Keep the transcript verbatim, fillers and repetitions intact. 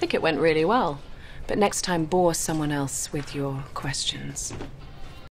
think it went really well. But next time, bore someone else with your questions.